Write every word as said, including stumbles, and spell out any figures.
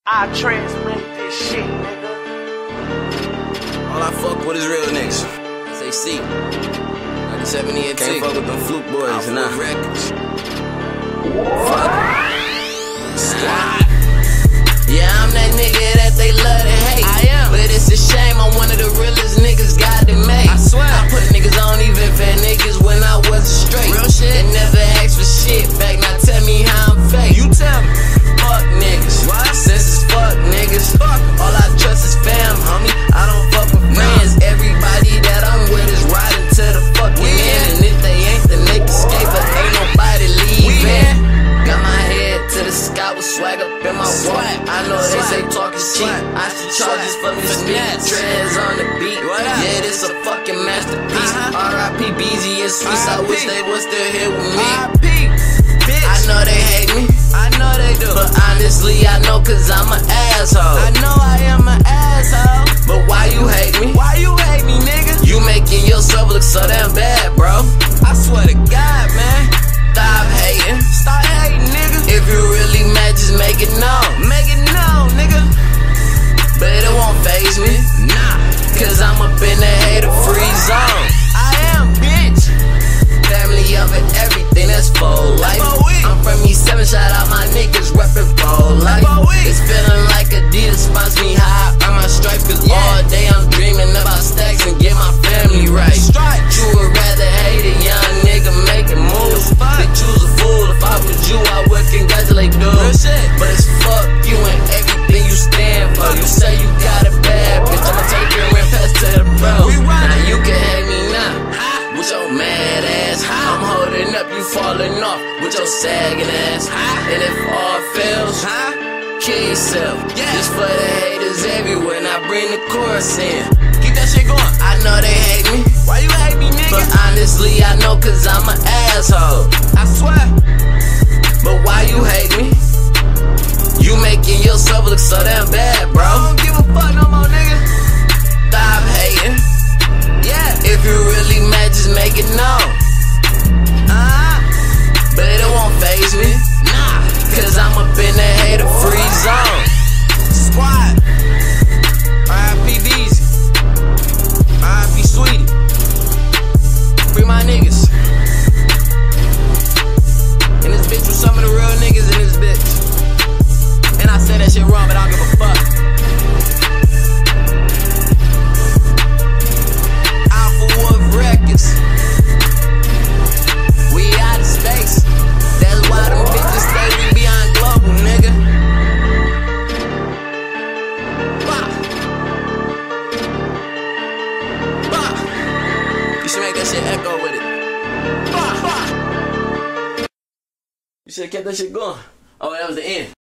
I transmitted this shit, nigga. All I fuck with is real niggas. S A C. ninety-seven E N T. Can't fuck with them fluke boys and nah. Records. Fuck. Squad. Yeah, I'm that nigga that they love to hate. I am. But it's a shame I'm one of the realest niggas God that made. I swear. I put niggas on even fat niggas when I wasn't straight. Real shit. They never asked for shit back. Now tell me how I'm fake. You tell me. Fuck niggas. What? Since it's fuck niggas. Fuck. All I trust is fam, homie. I don't fuck with friends. Nah. Everybody that I'm with is riding to the fucking end. And if they ain't, then they can escape. But ain't nobody leaving. Got my head to the sky with swag up in my walk. I know they say talk is cheap. I should charge this for me sneak. Trends on the beat. Yeah, this a fucking masterpiece. R I P B Z and Sweets. I wish they was still here with me. I know they hate me. I know they do. But honestly, I know cause I'm an asshole. I know I am an asshole. But why you hate me? Why you hate me, nigga? You making yourself look so damn bad, bro. I swear to God, man. Stop hating. Stop hating, nigga. If you really mad, just make it known. Make it known, nigga. But it won't faze me. Nah. Cause I'm up in the hater-free zone. I am, bitch. Family of it, everything that's full life. I'm from E seven, shout out my niggas reppin' full life. It's feeling like Adidas sponsor me how I earn my stripes. Cause yeah. All day I'm dreaming about stacks and get my family right. You would rather hate a young nigga making moves. They choose a fool. If I was you, I would congratulate dude. But it's fuck you and everything you stand for. You say you got it bad, bitch, I'ma take your and pass to the bro. Now you can hate me now with your mad ass. I'm holding up, you falling off with your sagging ass. And if all fails, kill yourself. Just for the haters everywhere. Now bring the chorus in. Keep that shit going. I know they hate me. Why you hate me, nigga? But honestly, I know cause I'm an asshole. I swear. But why you hate me? You making yourself look so damn bad, bro. I don't give a fuck no more, nigga. Stop hating. Yeah. If you really mad, just make it known. Uh-huh. But it won't faze me. Nah. Cause I'm up in the hater-free zone. Squad. R I P B Z. R I P Sweetie. Free my niggas. And this bitch with some of the real niggas in this bitch. And I said that shit wrong, but I don't give a fuck. Alpha Wolf Records. We out of space. That's why them bitches stay we beyond global, nigga. Bah. Bah. You should make that shit echo with it. Bah. Bah. You should have kept that shit going. Oh, that was the end.